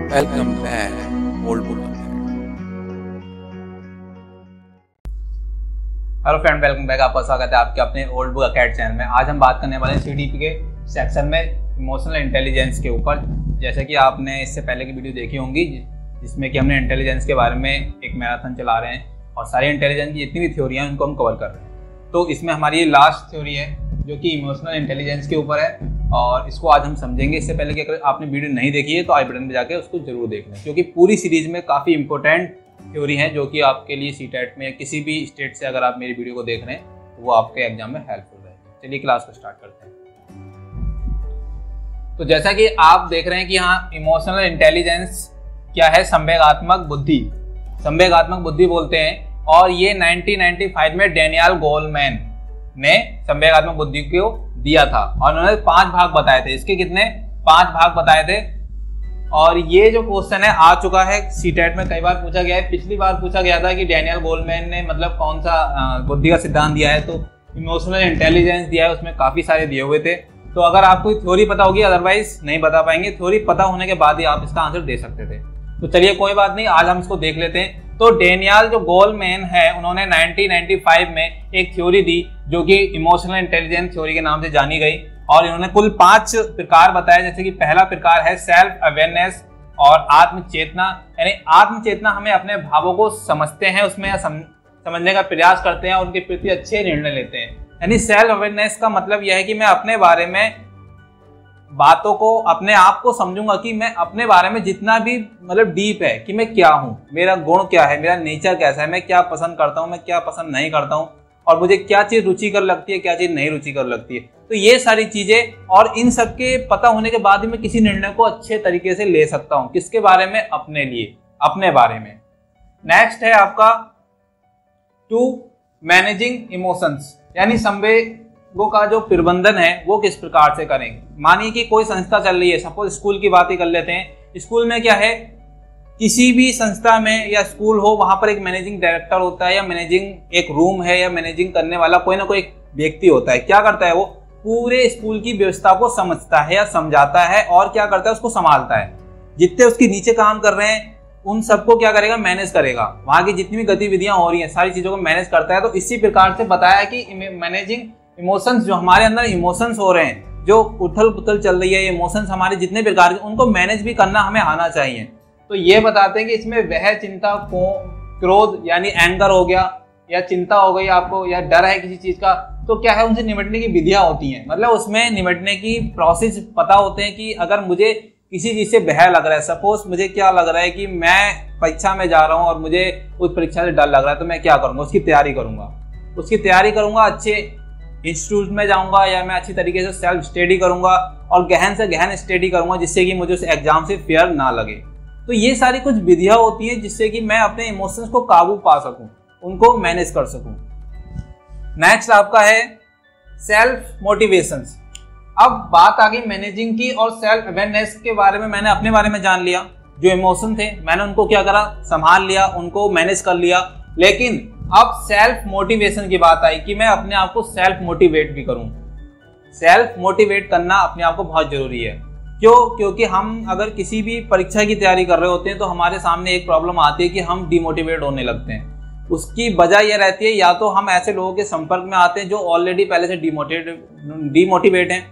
Welcome back, old book. Hello friend, welcome back. आपका स्वागत है आपके अपने ओल्ड बुक अकेडमी चैनल में। आज हम बात करने वाले हैं सीडीपी के सेक्शन में इमोशनल इंटेलिजेंस के ऊपर। जैसे कि आपने इससे पहले की वीडियो देखी होंगी जिसमें कि हमने इंटेलिजेंस के बारे में एक मैराथन चला रहे हैं और सारी इंटेलिजेंस की जितनी भी थ्योरी हैं उनको हम कवर कर रहे हैं। तो इसमें हमारी लास्ट थ्योरी है जो कि इमोशनल इंटेलिजेंस के ऊपर है और इसको आज हम समझेंगे। इससे पहले कि अगर आपने वीडियो नहीं देखी है तो आई बटन पे जाके उसको जरूर देख लें, क्योंकि पूरी सीरीज में काफ़ी इंपॉर्टेंट थ्योरी है जो कि आपके लिए सीटेट में किसी भी स्टेट से अगर आप मेरी वीडियो को देख रहे हैं तो वो आपके एग्जाम में हेल्पफुल रहेगी। चलिए क्लास को स्टार्ट करते हैं। तो जैसा कि आप देख रहे हैं कि हाँ, इमोशनल इंटेलिजेंस क्या है? संवेगात्मक बुद्धि। संवेगात्मक बुद्धि बोलते हैं और ये 1995 में डेनियल गोलमैन ने संवेगात्मक बुद्धि को दिया था और उन्होंने 5 भाग बताए थे। इसके कितने? 5 भाग बताए थे। और ये जो क्वेश्चन है आ चुका है सीटेट में, कई बार पूछा गया है। पिछली बार पूछा गया था कि डेनियल गोलमैन ने मतलब कौन सा बुद्धि का सिद्धांत दिया है, तो इमोशनल इंटेलिजेंस दिया है। उसमें काफी सारे दिए हुए थे। तो अगर आपको थ्योरी पता होगी, अदरवाइज नहीं बता पाएंगे। थ्योरी पता होने के बाद ही आप इसका आंसर दे सकते थे। तो चलिए कोई बात नहीं, आज हम इसको देख लेते हैं। तो डेनियल जो गोलमैन है उन्होंने 1995 में एक थ्योरी दी जो कि इमोशनल इंटेलिजेंस थ्योरी के नाम से जानी गई और इन्होंने कुल 5 प्रकार बताए। जैसे कि पहला प्रकार है सेल्फ अवेयरनेस और आत्मचेतना। यानी आत्मचेतना, हमें अपने भावों को समझते हैं, उसमें समझने का प्रयास करते हैं और उनके प्रति अच्छे निर्णय लेते हैं। यानी सेल्फ अवेयरनेस का मतलब यह है कि मैं अपने बारे में बातों को, अपने आप को समझूंगा कि मैं अपने बारे में जितना भी मतलब डीप है कि मैं क्या हूँ, मेरा गुण क्या है, मेरा नेचर कैसा है, मैं क्या पसंद करता हूँ, मैं क्या पसंद नहीं करता हूँ और मुझे क्या चीज रुचिकर लगती है, क्या चीज नहीं रुचिकर लगती है। तो ये सारी चीजें, और इन सब के पता होने के बाद ही मैं किसी निर्णय को अच्छे तरीके से ले सकता हूँ। किसके बारे में? अपने लिए, अपने बारे में। नेक्स्ट है आपका 2 मैनेजिंग इमोशंस, यानी संवेगों का जो प्रबंधन है वो किस प्रकार से करें। मानिए कि कोई संस्था चल रही है, सपोज स्कूल की बात ही कर लेते हैं। स्कूल में क्या है, किसी भी संस्था में या स्कूल हो, वहां पर एक मैनेजिंग डायरेक्टर होता है या मैनेजिंग एक रूम है या मैनेजिंग करने वाला कोई ना कोई एक व्यक्ति होता है। क्या करता है? वो पूरे स्कूल की व्यवस्था को समझता है या समझाता है और क्या करता है, उसको संभालता है। जितने उसके नीचे काम कर रहे हैं उन सबको क्या करेगा? मैनेज करेगा। वहां की जितनी भी गतिविधियां हो रही हैं सारी चीजों को मैनेज करता है। तो इसी प्रकार से बताया कि मैनेजिंग इमोशंस, जो हमारे अंदर इमोशंस हो रहे हैं, जो उथल पुथल चल रही है, इमोशंस हमारे जितने प्रकार के, उनको मैनेज भी करना हमें आना चाहिए। तो ये बताते हैं कि इसमें वह चिंता, क्रोध यानी एंगर हो गया, या चिंता हो गई आपको, या डर है किसी चीज का, तो क्या है, उनसे निपटने की विधियां होती हैं। मतलब उसमें निपटने की प्रोसेस पता होते हैं कि अगर मुझे किसी चीज से भय लग रहा है, सपोज मुझे क्या लग रहा है कि मैं परीक्षा में जा रहा हूँ और मुझे उस परीक्षा से डर लग रहा है, तो मैं क्या करूंगा? उसकी तैयारी करूंगा, अच्छे इंस्टीट्यूट में जाऊंगा या मैं अच्छी तरीके से सेल्फ स्टडी करूंगा और गहन से गहन स्टडी करूंगा जिससे कि मुझे उस एग्जाम से फियर ना लगे। तो ये सारी कुछ विधियां होती हैं जिससे कि मैं अपने इमोशंस को काबू पा सकूं, उनको मैनेज कर सकूं। नेक्स्ट आपका है सेल्फ मोटिवेशंस। अब बात आ गई मैनेजिंग की और सेल्फ अवेयरनेस के बारे में। मैंने अपने बारे में जान लिया, जो इमोशन थे मैंने उनको क्या करा, संभाल लिया, उनको मैनेज कर लिया। लेकिन अब सेल्फ मोटिवेशन की बात आई कि मैं अपने आप को सेल्फ मोटिवेट भी करूं। सेल्फ मोटिवेट करना अपने आप को बहुत जरूरी है। क्यों? क्योंकि हम अगर किसी भी परीक्षा की तैयारी कर रहे होते हैं तो हमारे सामने एक प्रॉब्लम आती है कि हम डिमोटिवेट होने लगते हैं। उसकी वजह यह रहती है, या तो हम ऐसे लोगों के संपर्क में आते हैं जो ऑलरेडी पहले से डिमोटिवेट हैं,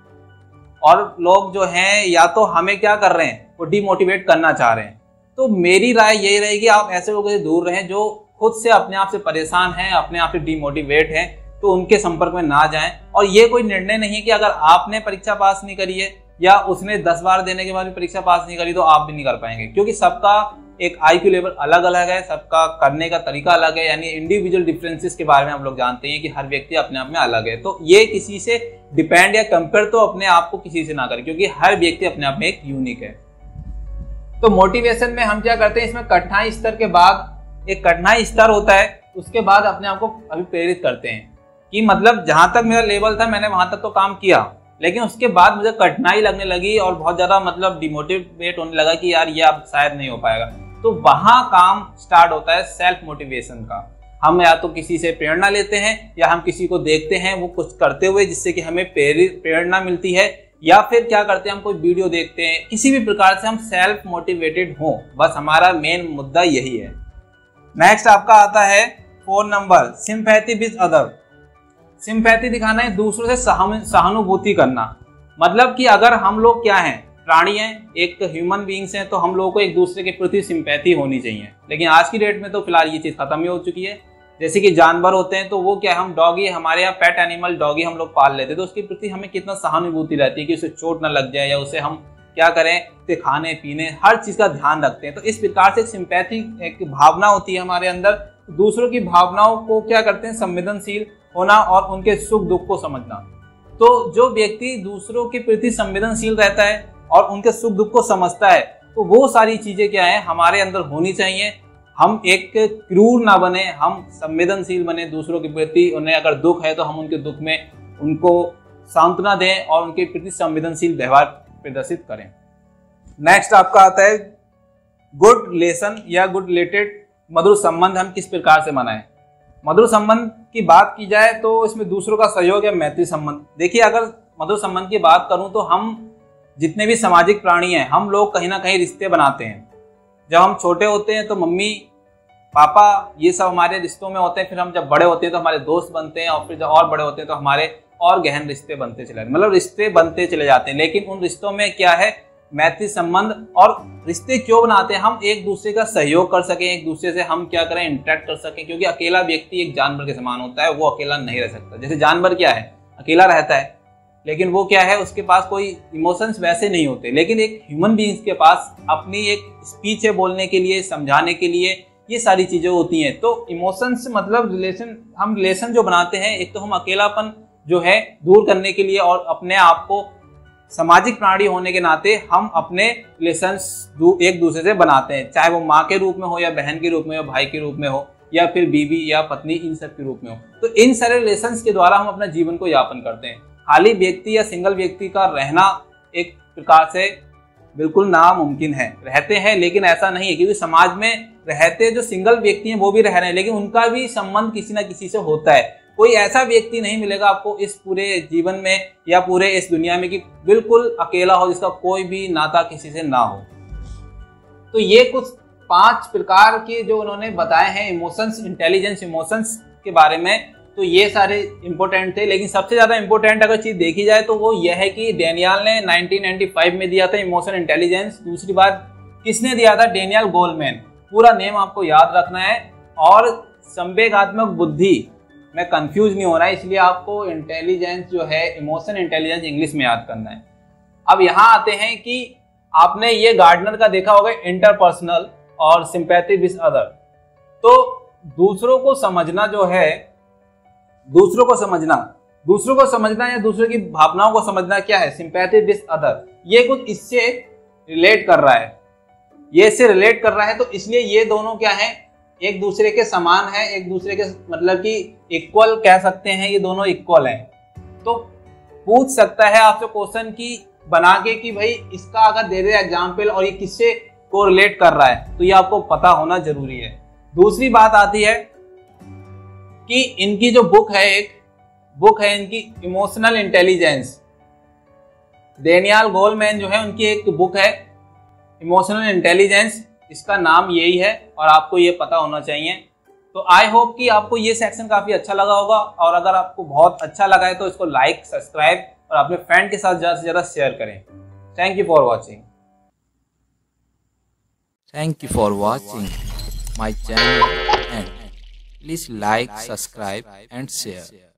और लोग जो हैं या तो हमें क्या कर रहे हैं, वो डिमोटिवेट करना चाह रहे हैं। तो मेरी राय यही रहेगी आप ऐसे लोगों से दूर रहें जो खुद से अपने आप से परेशान हैं, अपने आप से डिमोटिवेट हैं, तो उनके संपर्क में ना जाएं। और ये कोई निर्णय नहीं है कि अगर आपने परीक्षा पास नहीं करी है या उसने 10 बार देने के बाद भी परीक्षा पास नहीं करी तो आप भी नहीं कर पाएंगे, क्योंकि सबका एक IQ लेवल अलग अलग है, सबका करने का तरीका अलग है। यानी इंडिविजुअल डिफरेंसेस के बारे में हम लोग जानते हैं कि हर व्यक्ति अपने आप में अलग है। तो ये किसी से डिपेंड या कंपेयर तो अपने आप को किसी से ना करें, क्योंकि हर व्यक्ति अपने आप में एक यूनिक है। तो मोटिवेशन में हम क्या करते हैं, इसमें कठिनाई स्तर के बाद एक कठिनाई स्तर होता है, उसके बाद अपने आप को अभिप्रेरित करते हैं कि मतलब जहां तक मेरा लेवल था मैंने वहां तक तो काम किया, लेकिन उसके बाद मुझे कठिनाई लगने लगी और बहुत ज्यादा मतलब डिमोटिवेट होने लगा कि यार ये अब शायद नहीं हो पाएगा। तो वहां काम स्टार्ट होता है सेल्फ मोटिवेशन का। हम या तो किसी से प्रेरणा लेते हैं या हम किसी को देखते हैं वो कुछ करते हुए जिससे कि हमें प्रेरणा मिलती है, या फिर क्या करते हैं हम कोई वीडियो देखते हैं, किसी भी प्रकार से हम सेल्फ मोटिवेटेड हों, बस हमारा मेन मुद्दा यही है। नेक्स्ट आपका आता है 4 number, sympathy with other. Sympathy दिखाना है दूसरों से सहानुभूति करना। मतलब कि अगर हम लोग क्या हैं, प्राणी हैं, एक ह्यूमन बीइंग्स हैं, तो हम लोगों को एक दूसरे के प्रति सिंपैथी होनी चाहिए। लेकिन आज की डेट में तो फिलहाल ये चीज़ खत्म ही हो चुकी है। जैसे कि जानवर होते हैं तो वो क्या है, हम डॉगी, हमारे यहाँ पेट एनिमल डॉगी हम लोग पाल लेते हैं, तो उसके प्रति हमें कितना सहानुभूति रहती है कि उसे चोट ना लग जाए, या उसे हम क्या करें, उसके खाने पीने हर चीज़ का ध्यान रखते हैं। तो इस प्रकार से एक सिंपैथी एक भावना होती है हमारे अंदर। दूसरों की भावनाओं को क्या करते हैं, संवेदनशील होना और उनके सुख दुख को समझना। तो जो व्यक्ति दूसरों के प्रति संवेदनशील रहता है और उनके सुख दुख को समझता है, तो वो सारी चीजें क्या है हमारे अंदर होनी चाहिए। हम एक क्रूर ना बने, हम संवेदनशील बने दूसरों के प्रति। उन्हें अगर दुख है तो हम उनके दुख में उनको सांत्वना दें और उनके प्रति संवेदनशील व्यवहार प्रदर्शित करें। नेक्स्ट आपका आता है गुड रिलेशन या गुड रिलेटेड। मधुर संबंध हम किस प्रकार से मनाएं। मधुर संबंध की बात की जाए तो इसमें दूसरों का सहयोग या मैत्री संबंध। देखिए, अगर मधुर संबंध की बात करूं तो हम जितने भी सामाजिक प्राणी हैं, हम लोग कहीं ना कहीं रिश्ते बनाते हैं। जब हम छोटे होते हैं तो मम्मी पापा ये सब हमारे रिश्तों में होते हैं। फिर हम जब बड़े होते हैं तो हमारे दोस्त बनते हैं, और फिर जब और बड़े होते हैं तो हमारे और गहन रिश्ते बनते चले जाते हैं। मतलब रिश्ते बनते चले जाते हैं, लेकिन उन रिश्तों में क्या है, मैत्री संबंध। और रिश्ते क्यों बनाते हैं, हम एक दूसरे का सहयोग कर सकें, एक दूसरे से हम क्या करें, इंटरेक्ट कर सकें। क्योंकि अकेला व्यक्ति एक जानवर के समान होता है, वो अकेला नहीं रह सकता। जैसे जानवर क्या है, अकेला रहता है, लेकिन वो क्या है, उसके पास कोई इमोशंस वैसे नहीं होते। लेकिन एक ह्यूमन बीइंग्स के पास अपनी एक स्पीच है बोलने के लिए, समझाने के लिए, ये सारी चीजें होती हैं। तो इमोशंस मतलब रिलेशन, हम रिलेशन जो बनाते हैं, एक तो हम अकेलापन जो है दूर करने के लिए, और अपने आप को सामाजिक प्राणी होने के नाते हम अपने रिलेशंस एक दूसरे से बनाते हैं, चाहे वो माँ के रूप में हो, या बहन के रूप में हो, भाई के रूप में हो, या फिर बीवी या पत्नी, इन सब के रूप में हो। तो इन सारे रिलेशंस के द्वारा हम अपना जीवन को यापन करते हैं। खाली व्यक्ति या सिंगल व्यक्ति का रहना एक प्रकार से बिल्कुल नामुमकिन है। रहते हैं लेकिन ऐसा नहीं है, क्योंकि समाज में रहते जो सिंगल व्यक्ति हैं वो भी रह रहे हैं, लेकिन उनका भी संबंध किसी ना किसी से होता है। कोई ऐसा व्यक्ति नहीं मिलेगा आपको इस पूरे जीवन में या पूरे इस दुनिया में कि बिल्कुल अकेला हो, जिसका कोई भी नाता किसी से ना हो। तो ये कुछ 5 प्रकार के जो उन्होंने बताए हैं इमोशंस, इंटेलिजेंस इमोशंस के बारे में, तो ये सारे इंपॉर्टेंट थे। लेकिन सबसे ज्यादा इंपॉर्टेंट अगर चीज देखी जाए तो वो ये है कि डेनियल ने 1995 में दिया था इमोशन इंटेलिजेंस। दूसरी बात किसने दिया था, डेनियल गोलमैन। पूरा नेम आपको याद रखना है। और संवेगात्मक बुद्धि में कंफ्यूज नहीं होना है, इसलिए आपको इंटेलिजेंस जो है, इमोशन इंटेलिजेंस इंग्लिश में याद करना है। अब यहाँ आते हैं कि आपने ये गार्डनर का देखा होगा, इंटरपर्सनल और सिंपैथी विद अदर। तो दूसरों को समझना जो है, दूसरों को समझना या दूसरों की भावनाओं को समझना क्या है, सिंपैथी विद अदर। ये कुछ इससे रिलेट कर रहा है, ये इससे रिलेट कर रहा है। तो इसलिए ये दोनों क्या है, एक दूसरे के समान है, एक दूसरे के मतलब कि इक्वल कह सकते हैं, ये दोनों इक्वल हैं। तो पूछ सकता है आपसे क्वेश्चन की बना के कि भाई इसका अगर दे दे एग्जाम्पल और ये किससे को रिलेट कर रहा है, तो ये आपको पता होना जरूरी है। दूसरी बात आती है कि इनकी जो बुक है, एक बुक है इनकी इमोशनल इंटेलिजेंस। डेनियल गोलमैन जो है, उनकी एक बुक है इमोशनल इंटेलिजेंस, इसका नाम यही है और आपको ये पता होना चाहिए। तो आई होप कि आपको ये सेक्शन काफी अच्छा लगा होगा, और अगर आपको बहुत अच्छा लगा है तो इसको लाइक, सब्सक्राइब और अपने फ्रेंड के साथ ज़्यादा से ज़्यादा शेयर करें। Thank you for watching. Thank you for watching my channel and please like, subscribe and share.